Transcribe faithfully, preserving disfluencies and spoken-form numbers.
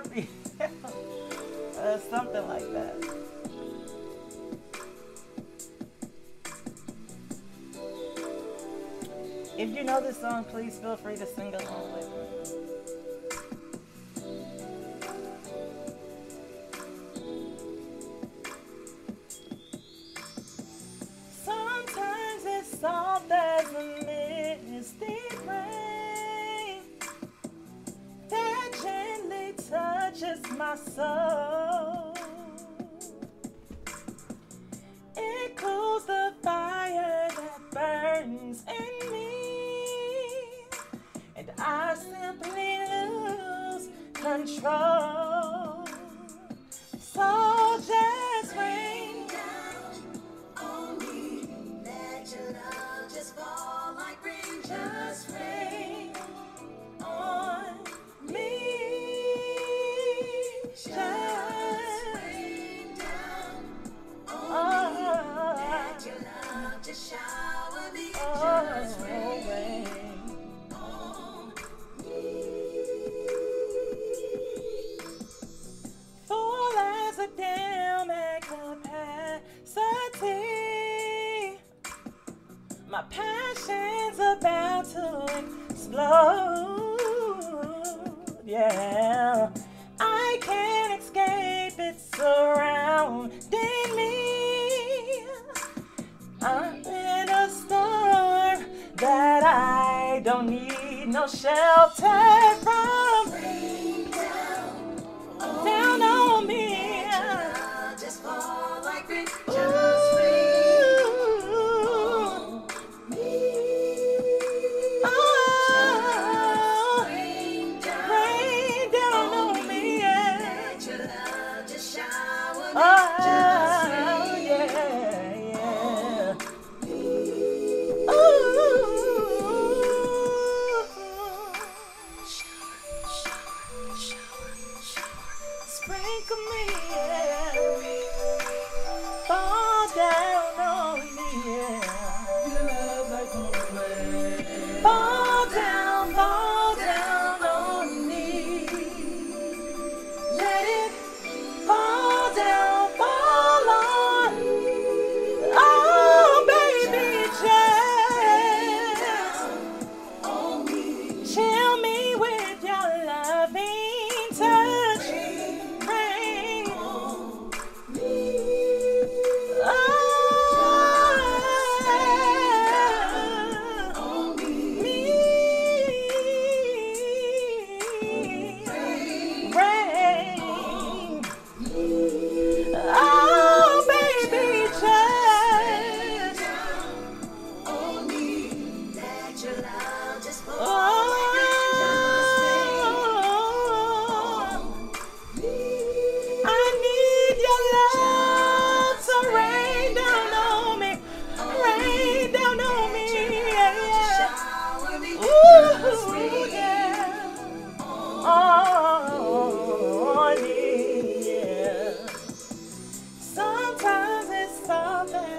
uh, something like that. If you know this song, please feel free to sing along with me. Sometimes it's soft as a misty rain that gently touches my soul. It cools the fire that burns in me, and I simply lose control. So just rain down on me, let your love just fall like rain. Just rain on me. Just rain down on me, let your love just shower me. Just rain on me. Full as a dam at capacity, my passion's about to explode. Yeah, I can't escape, it's surrounding me. I'm in a storm that I don't need no shelter from. Rain down on down me, on me. Let your love just fall like rain. Just rain on me. Oh, just rain down, rain down on, on me. Yeah. Let your love just shower me. Oh, just rain yeah, yeah. Ooh. Shower, shower, shower, sprinkle me, yeah. Fall down on me, yeah. Your love like no rain. Fall down, fall down on me. Let it fall down, fall on. Oh, baby, just chill me with your loving touch. Rain on me. Oh, me. Rain. Oh, baby, just on me. Let your love just fall. Oh, I need your love to rain down on me, rain down on me, yeah, yeah. Ooh, yeah, on me, yeah. Sometimes it's soft